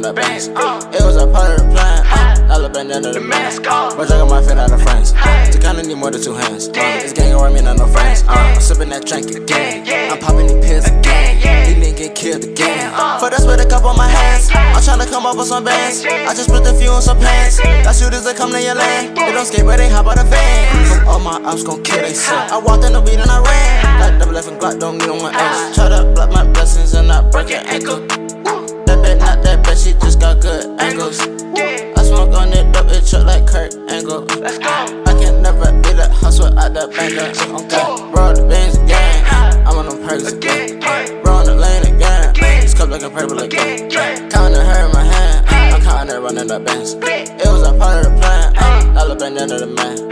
the bands. It was a part of the plan. YellaBandanna the mask. But I got my fit out of friends. To kinda need more than 2 hands. This gang around me, not no friends. I'm sipping that drink again. I'm popping these pills again. These niggas get killed again. For that's with a cup on my hands. I'm tryna come up with some bands. I just put the few on some pants. Got shooters that come to your land. They don't skate, but they hop out the van. All my ops gon' kill they son. I walked in the beat and I ran. Got double F and Glock, don't need on my ass. Try to block my blessings and not break your ankle. That bet, not that bet, she just got good angles. I smoke on it, dope it truck like Kurt Angle. I can never leave that house without that banger. Okay, bro, the bands again. I'm on them perks again. Bro, on the lane again. This cup looking purple again. Counting her in my hand. I'm counting her running the bands. It was a part of the plan. YellaBandanna the man.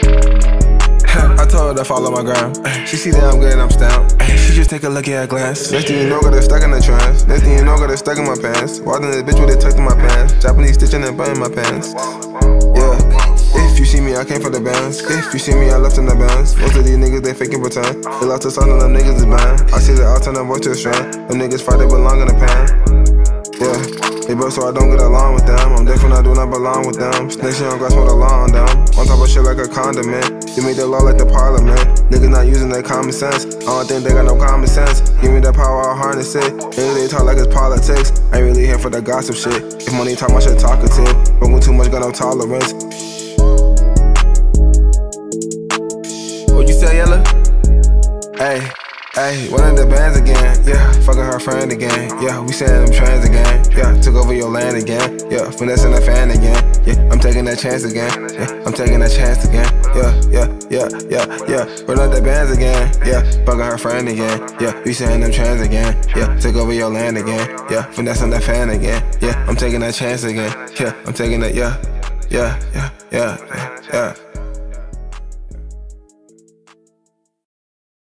I told her to follow my gram. She see that I'm good and I'm stamped. She just take a look at a glance. Next thing you know, got her stuck in the trance. Next thing you know, got her stuck in my pants. Walked in this bitch with it tucked in my pants. Japanese stitching and button my pants. Yeah. If you see me, I came for the bands. If you see me, I left in the bands. Most of these niggas, they fake and pretend. They lost us all and them niggas is banned. I see the all turn them voice to a strand. Them niggas fight, they belong in the pan. Yeah. They broke so I don't get along with them. I'm different, I do not belong with them. Snitching on grass with the law on them. On top of shit like a condiment. You made the law like the parliament. Niggas not using their common sense. I don't think they got no common sense. Give me that power, I'll harness it. Niggas they talk like it's politics. I ain't really here for the gossip shit. If money talk, my shit talkative. But when too much, got no tolerance. What you say, Yella? Hey. Ayy, one of the bands again, yeah, fucking her friend again, yeah, we saying them trans again, yeah, took over your land again, yeah, finessing the fan again, yeah, I'm taking that chance again, yeah, I'm taking that chance again, yeah, one of the bands again, yeah, fucking her friend again, yeah, we saying them trans again, yeah, took over your land again, yeah, finessing the fan again, yeah, I'm taking that chance again, yeah, I'm taking that, yeah.